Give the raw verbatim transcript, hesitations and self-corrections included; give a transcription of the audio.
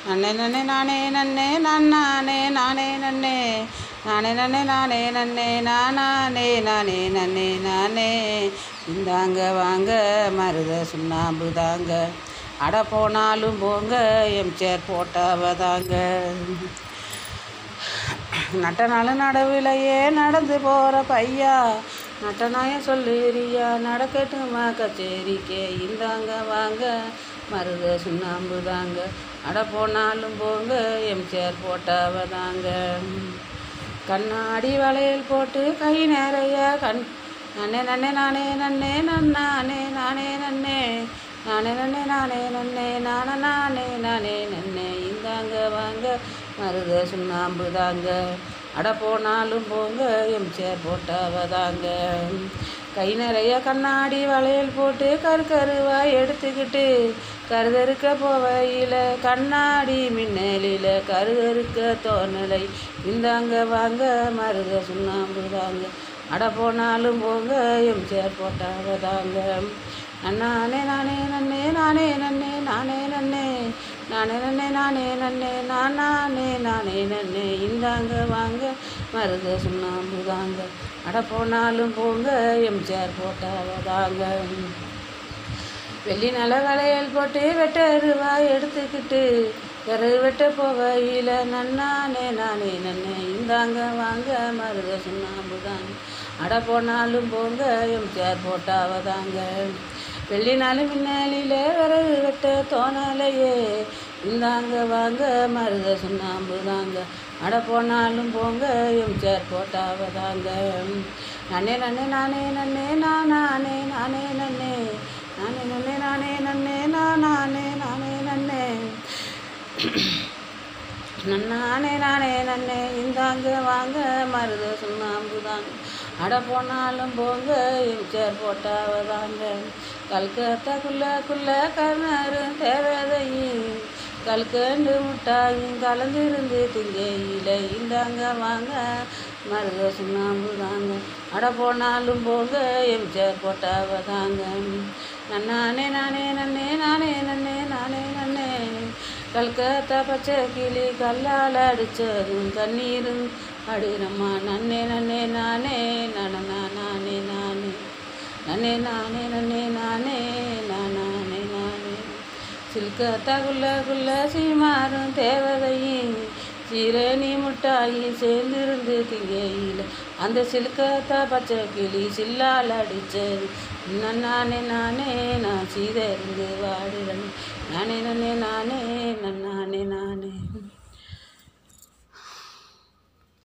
நன்னே நன்னே நானே நன்னே நானே நானே நன்னே நானே நன்னே நானே நன்னே நானே நானே நன்னே நானே இந்தாங்க வாங்க மருத சுண்ணாம்பு தாங்க அட போனாலும் போங்க எம்ஜிஆர் போட்டாவ தாங்க. நட்ட நாள் நடவிலையே நடந்து போகிற பையா நட்ட நாயம் சொல்லுறியா நடக்கட்டுமா கச்சேரிக்கே இந்தாங்க வாங்க மருத சுண்ணாம்பு தாங்க அட போனாலும் போங்க எம்ஜிஆர் போட்டாவ தாங்க. கண்ணாடி வளையல் போட்டு கை நிறைய கண் நன்னே நன்னே நானே நன்னே நன்னானே நானே நன்னே நானே நன்னே நானே நன்னே நான நானே நானே நன்னே இந்தாங்க வாங்க மருத சுண்ணாம்பு தாங்க அட போனாலும் போங்க எம்ஜிஆர் போட்டாவ தாங்க. கை நிறைய கண்ணாடி வளையல் போட்டு கரு கருவாய் எடுத்துக்கிட்டு கருதறுக்க போவையில் கண்ணாடி மின்னலில் கருதறுக்க தோணலை இந்தாங்க வாங்க மருத சுண்ணாம்பு தாங்க அட போனாலும் போங்க எம்ஜிஆர் போட்டாவ தாங்க. நானே நானே நன்னே நானே நன்னே நானே நன்னே நானே நன்னே நானே நன்னே நானே நானே நன்னே இந்தாங்க வாங்க மருத சுண்ணாம்பு தாங்க அட போனாலும் போங்க எம்ஜிஆர் போட்டாவ தாங்க. வெள்ளி நல வளையல் போட்டு வெட்டருவாய் எடுத்துக்கிட்டு கரு வெட்ட போவையில் நன்னானே நானே நன்னே இந்தாங்க வாங்க மருத சுண்ணாம்பு தாங்க அட போனாலும் போங்க எம்ஜிஆர் போட்டாவ தாங்க. வெள்ளி நாள் மின்னலில் விறகு வெட்ட தோணலையே இந்தாங்க வாங்க மருத சுண்ணாம்பு தாங்க அட போனாலும் போங்க எம்ஜிஆர் போட்டாவ தாங்க. நானே நன்னே நானே நன்னே நானே நானே நன்னே நானே நன்னே நானே நன்னே நானே நானே நன்னே நன்னானே நானே நன்னே இந்தாங்க வாங்க மருத சுண்ணாம்பு தாங்க அட போனாலும் போங்க எம்ஜிஆர் போட்டாவ தாங்க. கல்கத்தாக்குள்ளக்குள்ள கர்ணரும் தேவதையும் கல்கண்டு முட்டாயும் கலந்துருந்து திங்கையில் இந்தாங்க வாங்க மருத சுண்ணாம்பு தாங்க அட போனாலும் போங்க எம்ஜிஆர் போட்டாவ தாங்க. நன்னானே நானே நன்னே நானே நன்னே நானே நன்னே கல்கத்தா பச்சை கிளி கல்லால் அடித்ததும் கண்ணீரும் அடிரம்மா நன்னே நன்னே நானே நானே நானே நானே நன்னே நானே நன்னே நானே நானே நானே சில்கத்தா குள்ள குள்ள சீமாரும் தேவதையும் சீரணி முட்டாயி சேர்ந்திருந்து திங்கையில் அந்த சில்கத்தா பச்சை கிளி சில்லால் அடித்தது நானே நானே நான் சீதறிந்து வாடுறேன் நானே நன்னே நானே